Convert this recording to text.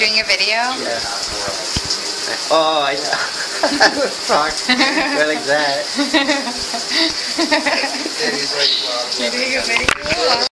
doing a video? Yeah. Oh, I talk. Go like that. You're doing a video?